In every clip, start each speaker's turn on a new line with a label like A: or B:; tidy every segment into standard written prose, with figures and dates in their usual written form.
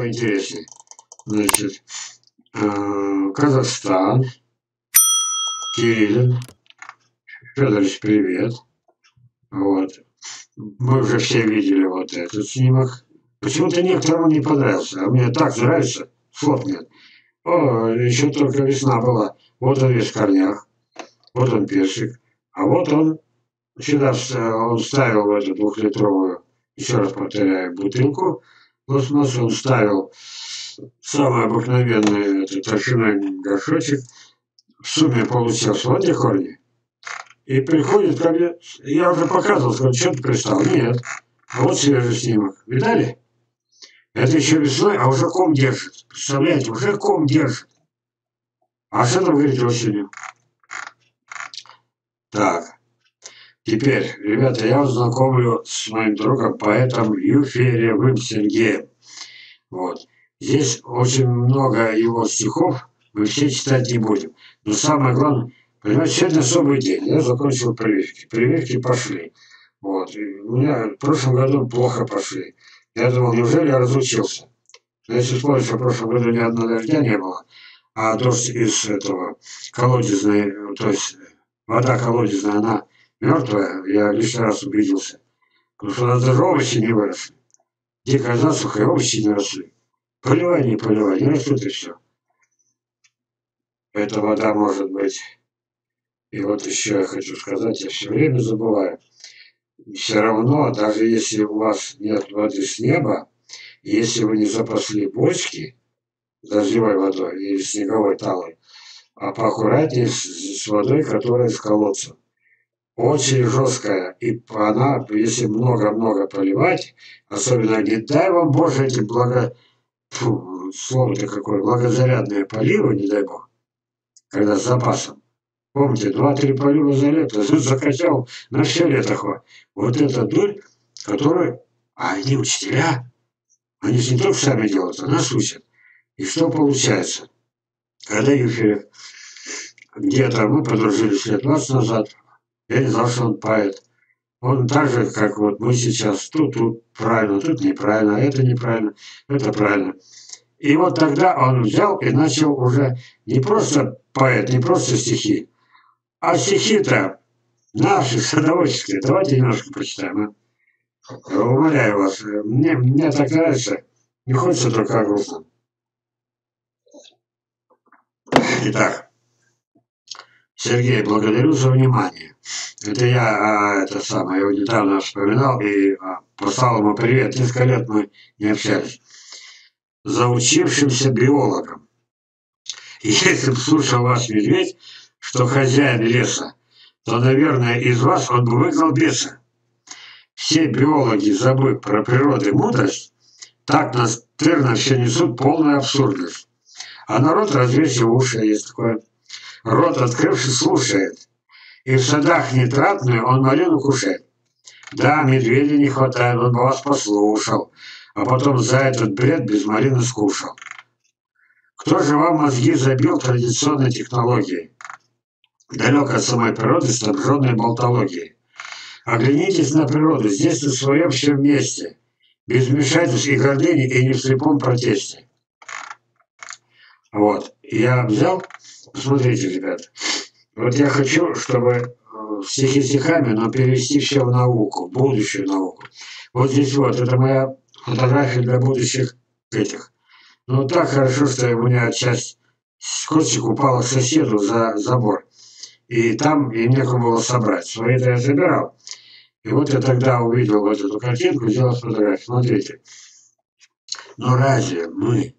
A: поинтереснее. Значит, Казахстан, Кириллин. Федорович, привет. Вот. Мы уже все видели вот этот снимок. Почему-то некоторым он не понравился, а мне так нравится. Слов нет. О, еще только весна была. Вот он весь в корнях. Вот он персик. А вот он сюда он ставил в эту двухлитровую, еще раз повторяю, бутылку. Пластмассу он ставил самый обыкновенный торфяной горшочек. В сумме получился вот эти корни. И приходит ко мне, я уже показывал, сказал, что ты пристал? Нет. А вот свежий снимок. Видали? Это еще весной, а уже ком держит. Представляете, уже ком держит. А что там говорить осенью? Так. Теперь, ребята, я вас знакомлю с моим другом, поэтом Юферевым Сергеем. Вот. Здесь очень много его стихов, мы все читать не будем. Но самое главное, понимаете, сегодня особый день. Я закончил прививки. Прививки пошли. Вот. И у меня в прошлом году плохо пошли. Я думал, неужели я разучился? Но если вспомнить, что в прошлом году ни одного дождя не было, а дождь из этого колодезной, то есть вода колодезная, она мертвая, я лишний раз убедился. Потому что у нас даже овощи не выросли. Дикая засуха и овощи не росли. Поливай, не растут и все. Эта вода может быть. И вот еще я хочу сказать, я все время забываю. Все равно, даже если у вас нет воды с неба, если вы не запасли бочки дождевой водой или снеговой талой, а поаккуратнее с водой, которая из колодца. Очень жесткая, и она, если много-много поливать, особенно не дай вам Боже эти слово-то какое, благозарядные поливы, не дай Бог, когда с запасом. Помните, 2-3 полива за лето, закачал на все лето хватит. Вот эта дурь, которая, а они учителя, они же не только сами делают, а нас учат. И что получается? Когда Юферев, где-то мы подружились лет 20 назад, я не знал, что он поэт. Он так же, как вот мы сейчас, тут правильно, тут неправильно, это неправильно, это правильно. И вот тогда он взял и начал уже не просто поэт, не просто стихи, а стихи-то наши, садоводческие. Давайте немножко почитаем, а? Умоляю вас, мне так нравится, не хочется только о грустном. Итак, Сергей, благодарю за внимание. Это я, его недавно вспоминал и послал ему привет. Несколько лет мы не общались. Заучившимся биологом. Если б слушал вас медведь, что хозяин леса, то, наверное, из вас он бы выгнал беса. Все биологи, забыв про природу и мудрость, так настырно все несут полную абсурдность. А народ, развесив уши, есть такое, рот открывший слушает. И в садах нитратную он малину кушает. Да, медведя не хватает, он бы вас послушал, а потом за этот бред без малины скушал. Кто же вам мозги забил традиционной технологией? Далек от самой природы, снабженной болтологией. Оглянитесь на природу, здесь на своем все вместе, без вмешательств и гордыни и не в слепом протесте. Вот, я взял, посмотрите, ребят, вот я хочу, чтобы стихи стихами, но перевести все в науку, в будущую науку. Вот здесь вот, это моя фотография для будущих этих. Ну так хорошо, что у меня часть костик упала к соседу за забор. И там им некому было собрать. Свои-то я забирал. И вот я тогда увидел вот эту картинку, сделал фотографию. Смотрите. Но разве мы,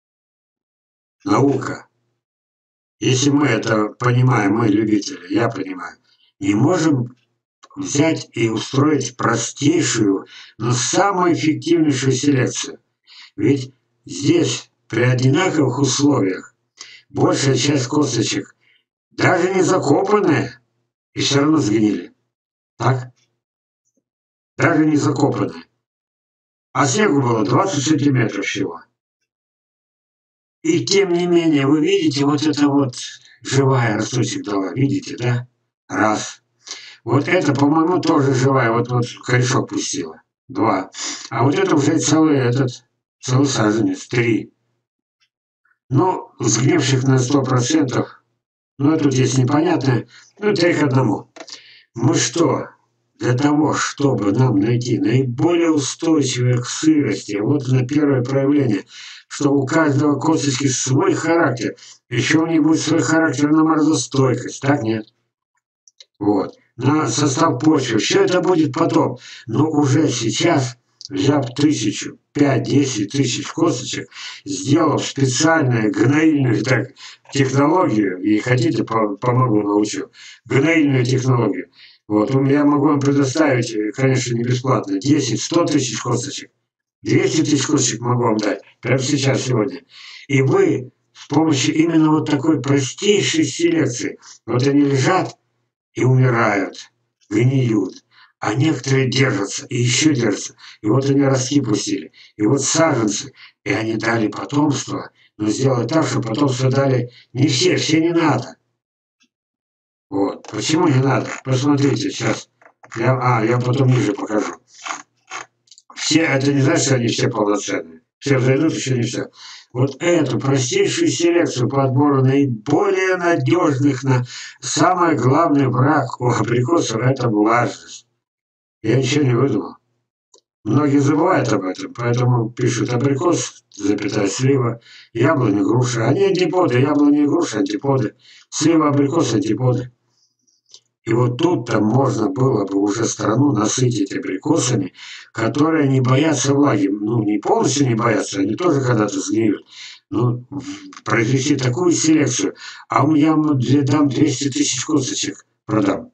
A: наука, если мы это понимаем, мы любители, я понимаю, не можем взять и устроить простейшую, но самую эффективнейшую селекцию? Ведь здесь при одинаковых условиях большая часть косточек даже не закопанные и все равно сгнили. Так? Даже не закопанные. А снегу было 20 сантиметров всего. И тем не менее, вы видите, вот это вот живая росточек дала. Видите, да? Раз. Вот это, по-моему, тоже живая. Вот корешок пустила. Два. А вот это уже целый этот целый саженец, 3. Но сгнивших на 100%, ну, тут есть непонятное, ну, 3 к 1. Мы что, для того, чтобы нам найти наиболее устойчивое к сырости, вот на первое проявление, что у каждого косточки свой характер, еще у них будет свой характер на морозостойкость, так нет? Вот. На состав почвы, все это будет потом, но уже сейчас, взяв 1000, 5-10 тысяч косточек, сделав специальную гноильную технологию, и хотите, помогу научу, гноильную технологию, вот, я могу вам предоставить, конечно, не бесплатно, 10-100 тысяч косточек, 200 тысяч косточек могу вам дать, прямо сейчас, сегодня. И вы с помощью именно вот такой простейшей селекции, вот они лежат и умирают, гниют, а некоторые держатся, и еще держатся, и вот они ростки пустили, и вот саженцы, и они дали потомство, но сделали так, что потомство дали не все, все не надо. Вот. Почему не надо? Посмотрите, сейчас. Я потом ниже покажу. Все, это не значит, что они все полноценные. Все взойдут, еще не все. Вот эту простейшую селекцию по отбору наиболее надежных на самый главный враг у абрикосов – это влажность. Я ничего не выдумал. Многие забывают об этом, поэтому пишут абрикос, запятая, слива, яблоня, груша. Они антиподы, яблоня и груша антиподы. Слива, абрикос, антиподы. И вот тут-то можно было бы уже страну насытить абрикосами, которые не боятся влаги. Ну, не полностью не боятся, они тоже когда-то сгниют. Ну, произвести такую селекцию. А я дам 200 тысяч косточек, продам.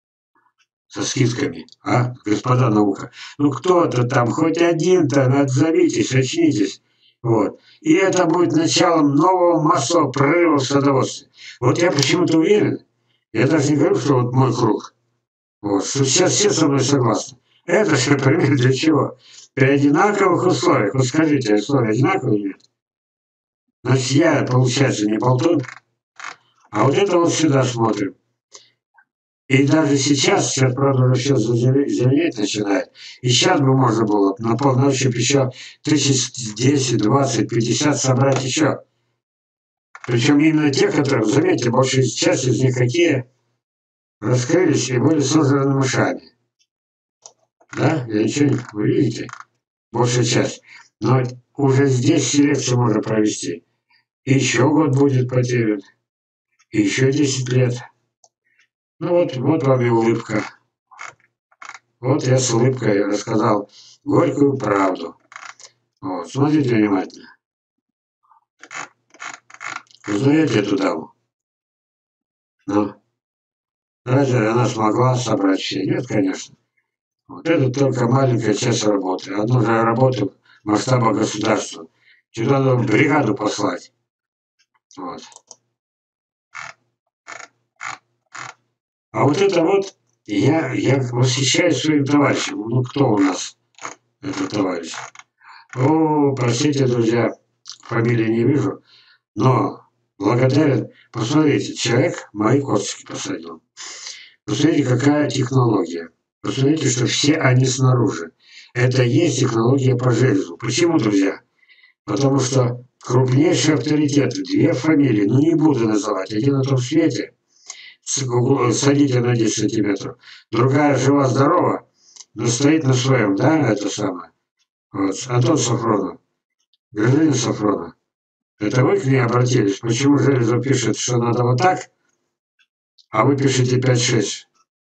A: Со скидками, а, господа наука. Ну, кто-то там, хоть один-то, отзовитесь, очнитесь. Вот. И это будет началом нового массового прорыва в садоводстве. Вот я почему-то уверен, я даже не говорю, что вот мой круг. Вот. Сейчас все со мной согласны. Это же пример для чего? При одинаковых условиях. Вот скажите, условия одинаковые или нет? Значит, я, получается, не болтун. А вот это вот сюда смотрим. И даже сейчас, правда, уже все зеленеть начинает. И сейчас бы можно было на полночи еще 1010, 20, 50 собрать еще. Причем именно те, которые, заметьте, большая часть из них какие раскрылись и были созданы мышами. Да? Я ничего не... Вы видите? Большая часть. Но уже здесь селекцию можно провести. И еще год будет потерян. И еще 10 лет. Ну вот вам и улыбка. Вот я с улыбкой рассказал горькую правду. Вот, смотрите внимательно. Узнаете эту даму? Ну, разве она смогла собрать все? Нет, конечно. Вот это только маленькая часть работы. Одну же работу масштаба государства. Сюда надо бригаду послать. Вот. А вот это вот, я восхищаюсь своим товарищем. Ну, кто у нас этот товарищ? О, простите, друзья, фамилии не вижу, но благодарен. Посмотрите, человек мои косточки посадил. Посмотрите, какая технология. Посмотрите, что все они снаружи. Это есть технология по железу. Почему, друзья? Потому что крупнейшие авторитеты, 2 фамилии, ну не буду называть, один на том свете, садите на 10 сантиметров, другая жива-здорова, но стоит на своем, да, это самое. Вот, Антон Сафронов, гражданин Сафронов. Это вы к ней обратились? Почему железо пишет, что надо вот так, а вы пишете 5-6?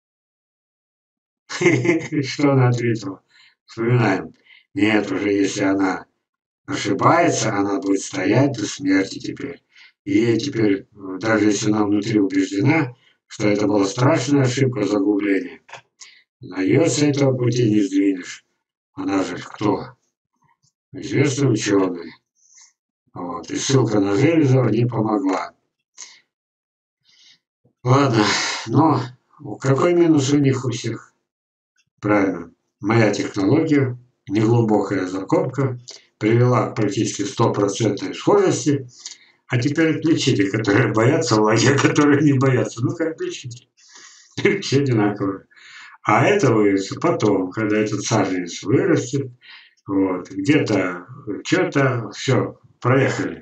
A: Что она ответила? Вспоминаем. Нет, уже если она ошибается, она будет стоять до смерти теперь. И ей теперь, даже если она внутри убеждена, что это была страшная ошибка, загубление, но ее с этого пути не сдвинешь. Она же кто? Известный ученый. Вот. И ссылка на Железова не помогла. Ладно, но какой минус у них у всех? Правильно. Моя технология, неглубокая закопка, привела к практически 100% схожести. А теперь отключите, которые боятся влаги, а которые не боятся. Ну-ка, отключите. Все одинаковые. А это вырастет потом, когда этот саженец вырастет, Вот. Где-то, что-то, все, проехали.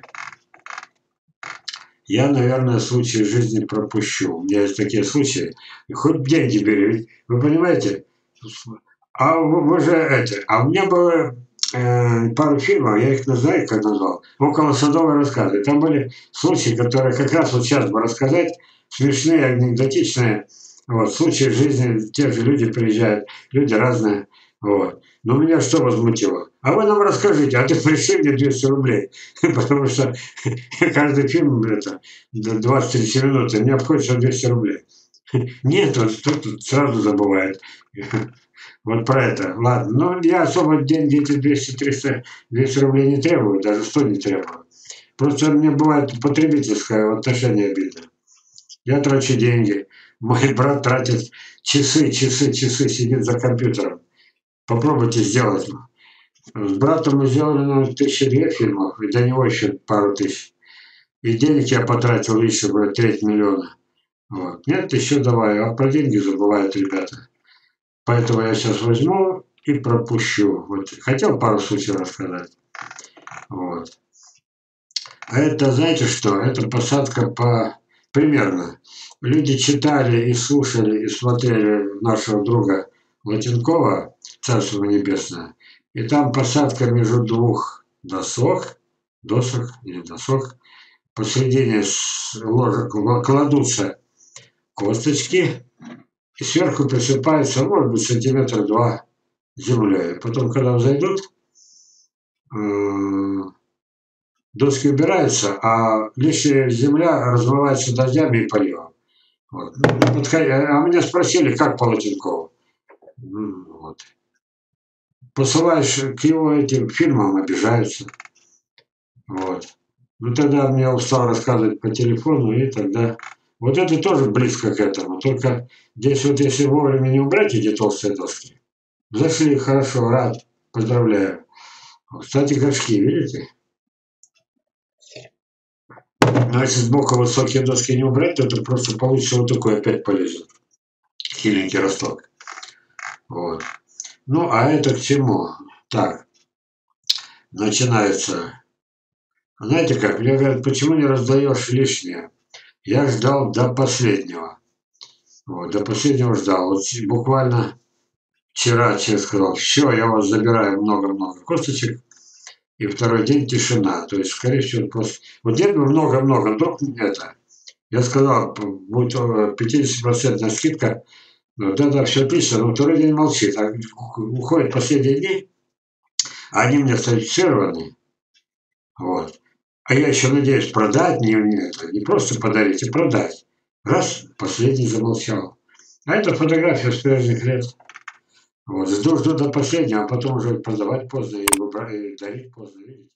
A: Я, наверное, случаи жизни пропущу. У меня есть такие случаи. И хоть деньги бери. Ведь вы понимаете? А вы же это. А у меня было пару фильмов, я их знаю, как назвал. Около садовой рассказы. Там были случаи, которые как раз вот сейчас бы рассказать, смешные, анекдотичные. Вот, случаи жизни, те же люди приезжают, люди разные. Вот. Но меня что возмутило? А вы нам расскажите, а ты пришли мне 200 рублей. Потому что каждый фильм это 20-30 минут, и мне обходится 200 рублей. Нет, вот тут сразу забывает. Вот про это. Ладно. Ну, я особо деньги эти 200-300-200 рублей не требую, даже 100 не требую. Просто мне бывает потребительское отношение обидно. Я трачу деньги. Мой брат тратит часы, сидит за компьютером. Попробуйте сделать. С братом мы сделали, ну, 1002 фильмов, и до него еще пару тысяч. И денег я потратил еще, говорю, 3 500 000. Вот. Нет, еще давай, а про деньги забывают ребята. Поэтому я сейчас возьму и пропущу. Вот. Хотел пару случаев рассказать. Вот. А это, знаете что, это посадка по... Примерно. Люди читали и слушали, и смотрели нашего друга Латинкова, Царство Небесное. И там посадка между двух досок или досок, посредине ложек кладутся косточки, и сверху присыпается, может быть, сантиметр два землей. Потом, когда взойдут, доски убираются, а лишняя земля размывается дождями и поливом. Вот. А меня спросили, как по Латинкову. Вот. Посылаешь к его этим фильмам, обижаются. Вот. Ну тогда мне устал рассказывать по телефону, и тогда... Вот это тоже близко к этому. Только здесь вот если вовремя не убрать эти толстые доски, зашли хорошо, рад, поздравляю. Кстати, горшки, видите? Но если сбоку высокие доски не убрать, то это просто получится вот такой опять полезет. Хиленький росток. Вот. Ну, а это к чему? Так, начинается. Знаете как, мне говорят, почему не раздаешь лишнее? Я ждал до последнего. Вот, до последнего ждал. Вот буквально вчера человек сказал, все, я вас забираю много-много косточек. И второй день тишина. То есть, скорее всего, просто... Вот где бы много-много, вдруг это... Я сказал, будет 50% скидка. Да-да, все отлично, но второй день молчит. А уходят последние дни, а они мне сертифицированы. Вот. А я еще надеюсь продать, не просто подарить, а продать. Раз, последний замолчал. А это фотография с прежних лет. Вот. Жду до последнего, а потом уже продавать поздно и дарить поздно, видите.